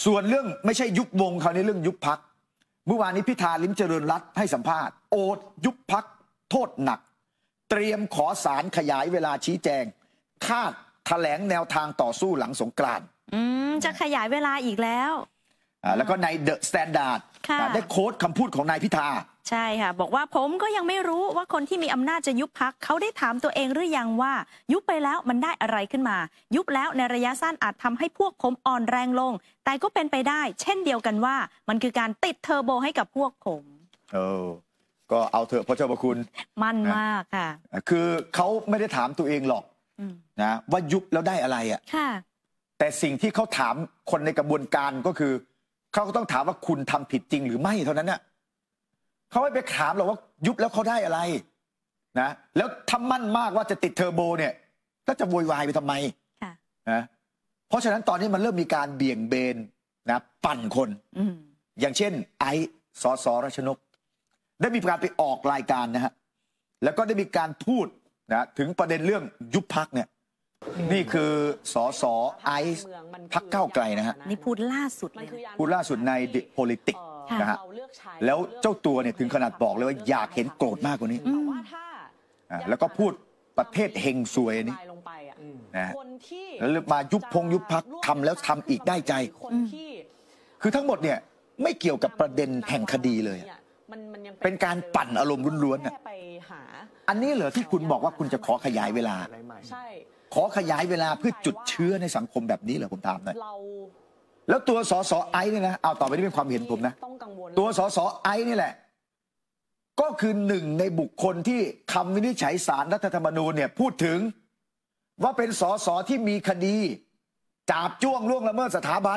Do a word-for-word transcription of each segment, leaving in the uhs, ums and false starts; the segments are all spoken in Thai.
ส่วนเรื่องไม่ใช่ยุบวงคราวนี้เรื่องยุบพักเมื่อวานนี้พิธาลิ้มเจริญรัตน์ให้สัมภาษณ์โอดยุบพักโทษหนักเตรียมขอศาลขยายเวลาชี้แจงคาดแถลงแนวทางต่อสู้หลังสงกรานต์อืมจะขยายเวลาอีกแล้วอ่าแล้วก็ในเดอะสแตนดาร์ดได้โค้ดคำพูดของนายพิธาใช่ค่ะบอกว่าผมก็ยังไม่รู้ว่าคนที่มีอำนาจจะยุบพักเขาได้ถามตัวเองหรือยังว่ายุบไปแล้วมันได้อะไรขึ้นมายุบแล้วในระยะสั้นอาจทำให้พวกผมอ่อนแรงลงแต่ก็เป็นไปได้เช่นเดียวกันว่ามันคือการติดเทอร์โบให้กับพวกผมเออก็เอาเถอะพระเจ้าพระคุณมั่นมากค่ะคือเขาไม่ได้ถามตัวเองหรอกนะว่ายุบแล้วได้อะไรอ่ะแต่สิ่งที่เขาถามคนในกระบวนการก็คือเขาก็ต้องถามว่าคุณทำผิดจริงหรือไม่เท่านั้นน่ะเขาไม่ไปถามหรอกว่ายุบแล้วเขาได้อะไรนะแล้วถ้ามั่นมากว่าจะติดเทอร์โบเนี่ยก็จะโวยวายไปทำไมนะเพราะฉะนั้นตอนนี้มันเริ่มมีการเบี่ยงเบนนะปั่นคนอย่างเช่นไอซ์สสรัชนกได้มีการไปออกรายการนะฮะแล้วก็ได้มีการพูดนะถึงประเด็นเรื่องยุบพักเนี่ยนี่คือสสไอซ์พักก้าวไกลนะฮะนี่พูดล่าสุดเลยพูดล่าสุดใน The Politics นะฮะแล้วเจ้าตัวเนี่ยถึงขนาดบอกเลยว่าอยากเห็นโกรธมากกว่านี้แล้วก็พูดประเทศเฮงซวยนี่นะแล้วมายุบพงยุบพักทำแล้วทำอีกได้ใจคือทั้งหมดเนี่ยไม่เกี่ยวกับประเด็นแห่งคดีเลยเป็นการปั่นอารมณ์ล้วนๆอันนี้เหรอที่คุณบอกว่าคุณจะขอขยายเวลาขอขยายเวลาเพื่อจุดเชื้อในสังคมแบบนี้เหรอผมถามหน่อยแล้วตัวสสไอซ์เนี่ยนะเอาต่อไปนี้เป็นความเห็นผมนะตัวสสไอซ์นี่แหละก็คือหนึ่งในบุคคลที่คำวินิจฉัยศาลรัฐธรรมนูญเนี่ยพูดถึงว่าเป็นสสที่มีคดีจาบจ้วงล่วงละเมิดสถาบัน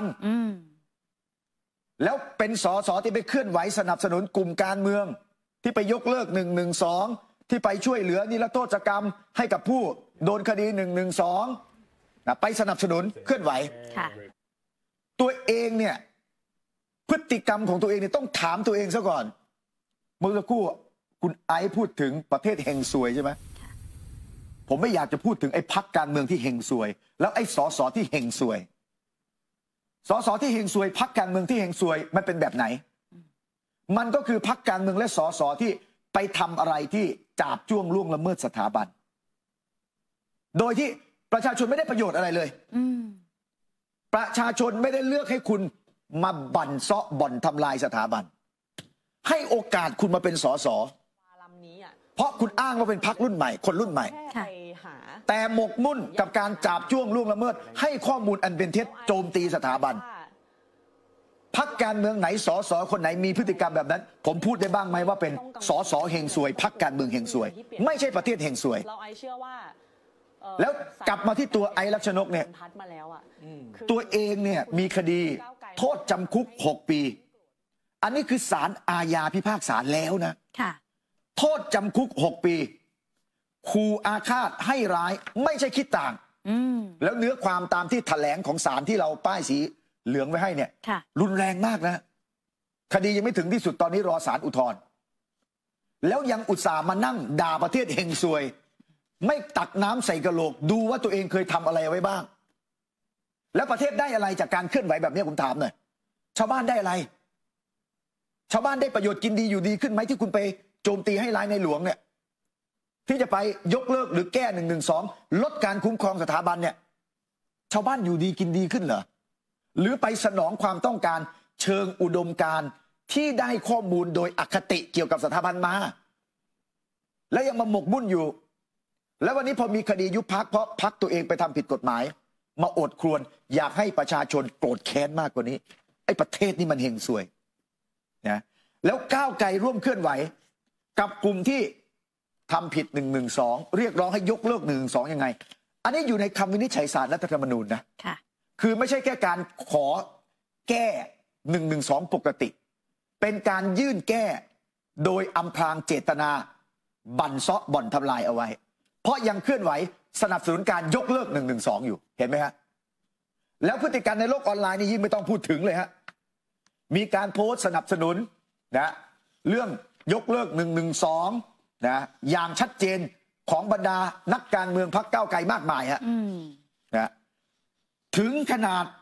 แล้วเป็นสสที่ไปเคลื่อนไหวสนับสนุนกลุ่มการเมืองที่ไปยกเลิกหนึ่งหนึ่งสองที่ไปช่วยเหลือนิรโทษกรรมให้กับผู้โดนคดีหนึ่งหนึ่งสองนะไปสนับสนุนเคลื่อนไหวตัวเองเนี่ยพฤติกรรมของตัวเองเนี่ยต้องถามตัวเองซะก่อนเมื่อสักครู่คุณไอซ์พูดถึงประเทศเฮงซวยใช่ไหมผมไม่อยากจะพูดถึงไอ้พรรคการเมืองที่เฮงซวยแล้วไอ้สสที่เฮงซวยสสที่เฮงซวยพรรคการเมืองที่เฮงซวยมันเป็นแบบไหนมันก็คือพรรคการเมืองและสสที่ไปทำอะไรที่จาบจ้วงล่วงละเมิดสถาบันโดยที่ประชาชนไม่ได้ประโยชน์อะไรเลยประชาชนไม่ได้เลือกให้คุณมาบั่นเซาะบ่อนทำลายสถาบันให้โอกาสคุณมาเป็นสสเพราะคุณอ้างว่าเป็นพรรครุ่นใหม่คนรุ่นใหม่แต่หมกมุ่นกับการจาบจ้วงล่วงละเมิดให้ข้อมูลอันเป็นเท็จโจมตีสถาบันพรรคการเมืองไหนสสคนไหนมีพฤติกรรมแบบนั้นผมพูดได้บ้างไหมว่าเป็นสสเฮงซวยพรรคการเมืองเฮงซวยไม่ใช่ประเทศเฮงซวยแล้วกลับมาที่ตัวไอซ์ลักษณกเนี่ยตัวเองเนี่ยมีคดีโทษจำคุกหกปีอันนี้คือศาลอาญาพิพากษาแล้วนะโทษจำคุกหกปีขู่อาฆาตให้ร้ายไม่ใช่คิดต่างแล้วเนื้อความตามที่แถลงของศาลที่เราป้ายสีเหลืองไว้ให้เนี่ยรุนแรงมากนะคดียังไม่ถึงที่สุดตอนนี้รอศาลอุทธรณ์แล้วยังอุตส่าห์มานั่งด่าประเทศเฮงซวยไม่ตักน้ำใส่กระโหลกดูว่าตัวเองเคยทำอะไรไว้บ้างแล้วประเทศได้อะไรจากการเคลื่อนไหวแบบนี้ผมถามหน่อยชาวบ้านได้อะไรชาวบ้านได้ประโยชน์กินดีอยู่ดีขึ้นไหมที่คุณไปโจมตีให้ร้ายในหลวงเนี่ยที่จะไปยกเลิกหรือแก้หนึ่งหนึ่งสองลดการคุ้มครองสถาบันเนี่ยชาวบ้านอยู่ดีกินดีขึ้นเหรอหรือไปสนองความต้องการเชิงอุดมการณ์ที่ได้ข้อมูลโดยอคติเกี่ยวกับสถาบันมาแล้วยังมาหมกมุ่นอยู่แล้ววันนี้พอมีคดียุบพรรคเพราะพรรคตัวเองไปทำผิดกฎหมายมาอดครวญอยากให้ประชาชนโกรธแค้นมากกว่านี้ไอ้ประเทศนี่มันเฮงซวยนะแล้วก้าวไกลร่วมเคลื่อนไหวกับกลุ่มที่ทำผิดหนึ่งหนึ่งสองเรียกร้องให้ยกเลิกหนึ่งหนึ่งสองยังไงอันนี้อยู่ในคำวินิจฉัยศาลรัฐธรรมนูญนะคือไม่ใช่แค่การขอแก้หนึ่งหนึ่งสองปกติเป็นการยื่นแก้โดยอำพรางเจตนาบั่นเซาะบ่อนทำลายเอาไว้เพราะยังเคลื่อนไหวสนับสนุนการยกเลิกหนึ่งหนึ่งสองอยู่เห็นไหมฮะแล้วพฤติกรรมในโลกออนไลน์นี่ยิ่งไม่ต้องพูดถึงเลยฮะมีการโพสต์สนับสนุนนะเรื่องยกเลิกหนึ่งหนึ่งสองนะอย่างชัดเจนของบรรดานักการเมืองพรรคก้าวไกลมากมายฮะนะถึงขนาด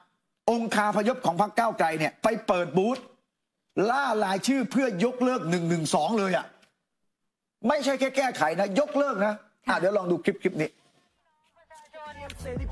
องคาพยพของพรรคก้าวไกลเนี่ยไปเปิดบูธล่ารายชื่อเพื่อยกเลิกหนึ่งหนึ่งสองเลยอ่ะไม่ใช่แค่แก้ไขนะยกเลิกนะอ่ะเดี๋ยวลองดูคลิปคลิปนี้สวัสดี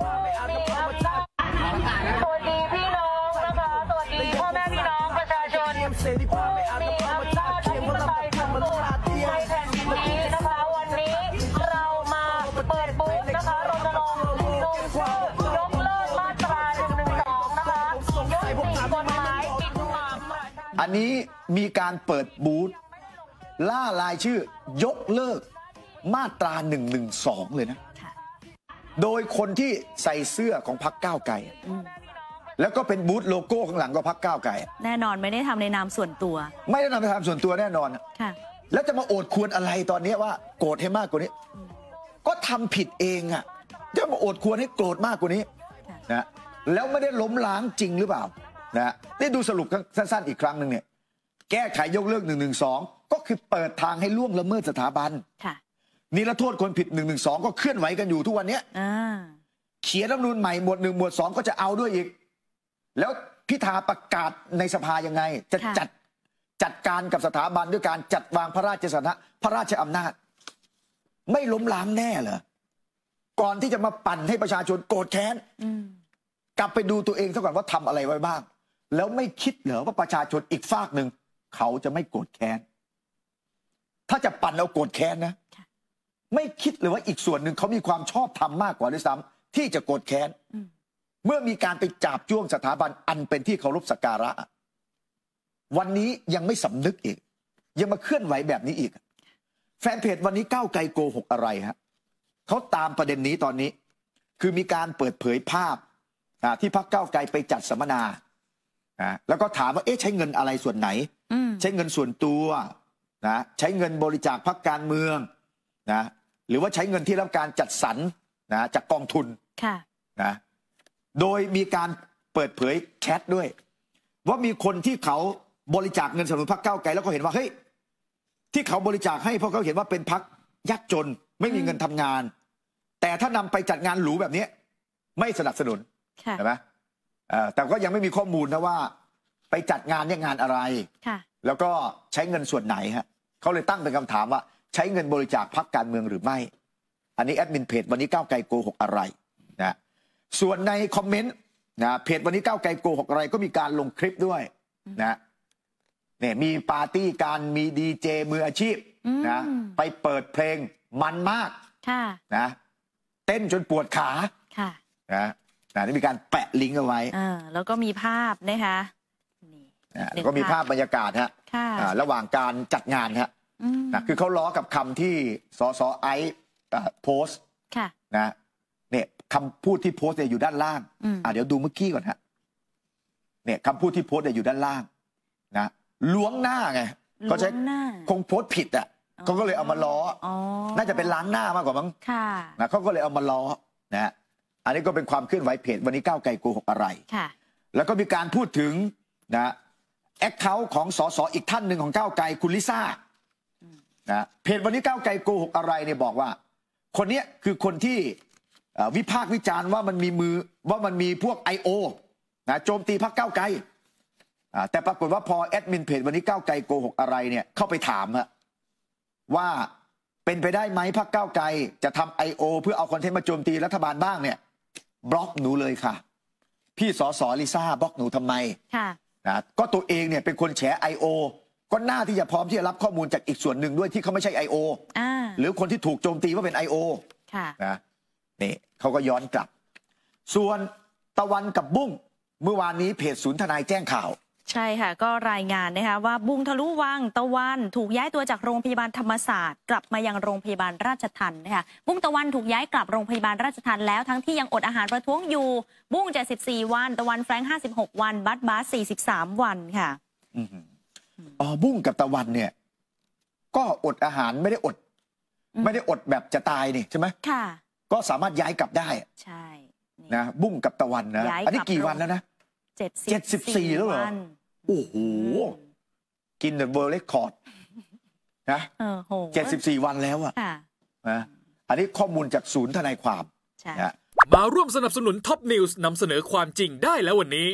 พี่น้องนะคะสวัสดีพ่อแม่พี่น้องประชาชนผู้มีอำนาจที่ปไตยสูงสุดในแผ่นดินนี้นะคะวันนี้เรามาเปิดบูธนะคะรณรงค์ลงชื่อยกเลิกมาตราหนึ่งหนึ่งสองนะคะยกติกฎหมายปิดปากอันนี้มีการเปิดบูธล่ารายชื่อยกเลิกมาตราหนึ่งหนึ่งสองเลยนะโดยคนที่ใส่เสื้อของพรรคก้าวไกลแล้วก็เป็นบูธโลโก้ข้างหลังก็พรรคก้าวไกลแน่นอนไม่ได้ทำในนามส่วนตัวไม่ได้ทำในนามส่วนตัวแน่นอนค่ะแล้วจะมาโอดควรอะไรตอนนี้ว่าโกรธให้มากกว่านี้ก็ทำผิดเองอ่ะจะมาโอดควรให้โกรธมากกว่านี้นะแล้วไม่ได้ล้มล้างจริงหรือเปล่านะได้ดูสรุปสั้นๆอีกครั้งหนึ่งเนี่ยแก้ไขยกเลิกหนึ่งหนึ่งสองก็คือเปิดทางให้ล่วงละเมิดสถาบันนิรโทษคนผิดหนึ่งหนึ่งสองก็เคลื่อนไหวกันอยู่ทุกวันนี้เขียนรัฐธรรมนูญใหม่หมวดหนึ่งหมวดสองก็จะเอาด้วยอีกแล้วพิธาประกาศในสภายังไงจะจัดจัดการกับสถาบันด้วยการจัดวางพระราชสถานะพระราชอำนาจไม่ล้มล้างแน่เหรอก่อนที่จะมาปั่นให้ประชาชนโกรธแค้นกลับไปดูตัวเองซะก่อนว่าทำอะไรไว้บ้างแล้วไม่คิดเหรอว่าประชาชนอีกฝากหนึ่งเขาจะไม่โกรธแค้นถ้าจะปั่นเอาโกรธแค้นนะไม่คิดเลยว่าอีกส่วนหนึ่งเขามีความชอบธรรมมากกว่าด้วยซ้ำที่จะโกรธแค้นเมื่อมีการไปจาบจ้วงสถาบันอันเป็นที่เคารพสักการะวันนี้ยังไม่สำนึกอีกยังมาเคลื่อนไหวแบบนี้อีกแฟนเพจวันนี้ก้าวไกลโกหกอะไรฮะเขาตามประเด็นนี้ตอนนี้คือมีการเปิดเผยภาพที่พรรคก้าวไกลไปจัดสัมมนาแล้วก็ถามว่าเอ๊ะใช้เงินอะไรส่วนไหนใช้เงินส่วนตัวนะใช้เงินบริจาคพรรคการเมืองนะหรือว่าใช้เงินที่รับการจัดสรรนะจากกองทุนนะโดยมีการเปิดเผยแชทด้วยว่ามีคนที่เขาบริจาคเงินสนับสนุนพรรคก้าวไกลแล้วก็เห็นว่าเฮ้ยที่เขาบริจาคให้เพราะเขาเห็นว่าเป็นพรรคยากจนไม่มีเงินทำงานแต่ถ้านำไปจัดงานหรูแบบนี้ไม่สนับสนุนใช่ไหมแต่ก็ยังไม่มีข้อมูลนะว่าไปจัดงานเนี่ยงานอะไรแล้วก็ใช้เงินส่วนไหนฮะเขาเลยตั้งเป็นคำถามว่าใช้เงินบริจาคพรรคการเมืองหรือไม่อันนี้แอดมินเพจวันนี้ก้าวไกลโกหกอะไรนะส่วนในคอมเมนต์นะเพจวันนี้ก้าวไกลโกหกอะไรก็มีการลงคลิปด้วยนะเนี่ยมีปาร์ตี้การมีดีเจมืออาชีพนะไปเปิดเพลงมันมากนะเต้นจนปวดขานะนะนี่มีการแปะลิงก์เอาไว้แล้วก็มีภาพนะคะนี่ก็มีภาพบรรยากาศฮะระหว่างการจัดงานฮะนะคือเขาล้อกับคำที่สสไอซ์โพสต์นะเนี่ยคำพูดที่โพสต์เนี่ยอยู่ด้านล่างอ่ะเดี๋ยวดูเมื่อกี้ก่อนฮะเนี่ยคำพูดที่โพสต์เนี่ยอยู่ด้านล่างนะล้วงหน้าไงเขาใช้คงโพสต์ผิดอ่ะเขาก็เลยเอามาล้อน่าจะเป็นล้างหน้ามากกว่ามั้งนะเขาก็เลยเอามาล้อนะอันนี้ก็เป็นความเคลื่อนไหวเพจวันนี้ก้าวไกลโกหกอะไรแล้วก็มีการพูดถึงนะแอคเคาท์ของสสอีกท่านหนึ่งของก้าวไกลคุณลิซ่านะเพจวันนี้ก้าวไกลโกหกอะไรเนี่ยบอกว่าคนนี้คือคนที่วิพากษ์วิจารณ์ว่ามันมีมือว่ามันมีพวก ไอ โอ นะโจมตีพรรคก้าวไกลแต่ปรากฏว่าพอแอดมินเพจวันนี้ก้าวไกลโกหกอะไรเนี่ยเข้าไปถามฮะว่าเป็นไปได้ไหมพรรคก้าวไกลจะทำ ไอ โอ เพื่อเอาคอนเทนต์มาโจมตีรัฐบาลบ้างเนี่ยบล็อกหนูเลยค่ะพี่สสลิซ่าบล็อกหนูทำไมนะก็ตัวเองเนี่ยเป็นคนแฉ ไอ โอ ก็น่าที่จะพร้อมที่จะรับข้อมูลจากอีกส่วนหนึ่งด้วยที่เขาไม่ใช่ ไอ โอ หรือคนที่ถูกโจมตีว่าเป็น ไอ โอ นะนี่เขาก็ย้อนกลับส่วนตะวันกับบุ้งเมื่อวานนี้เพจศูนย์ทนายแจ้งข่าวใช่ค่ะก็รายงานนะคะว่าบุ้งทะลุวังตะวันถูกย้ายตัวจากโรงพยาบาลธรรมศาสตร์กลับมายังโรงพยาบาลราชทัณฑ์นะคะบุ้งตะวันถูกย้ายกลับโรงพยาบาลราชทัณฑ์แล้วทั้งที่ยังอดอาหารประท้วงอยู่บุ้งเจ็ดสิบสี่วันตะวันแฟรงค์ห้าสิบหกวันบัสบาสสี่สิบสามวันค่ะอ๋อบุ้งกับตะวันเนี่ยก็อดอาหารไม่ได้อดไม่ได้อดแบบจะตายนี่ใช่ไหมค่ะก็สามารถย้ายกลับได้ใช่นะบุ้งกับตะวันนะอันนี้กี่วันแล้วนะเจ็ดสิบสี่แล้วเหรอโอ้โหกินเดอะเวิลด์เรคคอร์ดนะเจ็ดสิบสี่วันแล้วอ่ะนะอันนี้ข้อมูลจากศูนย์ทนายความมาร่วมสนับสนุนท็อปนิวส์นำเสนอความจริงได้แล้ววันนี้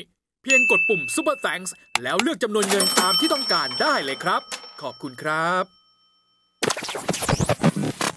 พียงกดปุ่ม Super Thanks แล้วเลือกจำนวนเงินตามที่ต้องการได้เลยครับขอบคุณครับ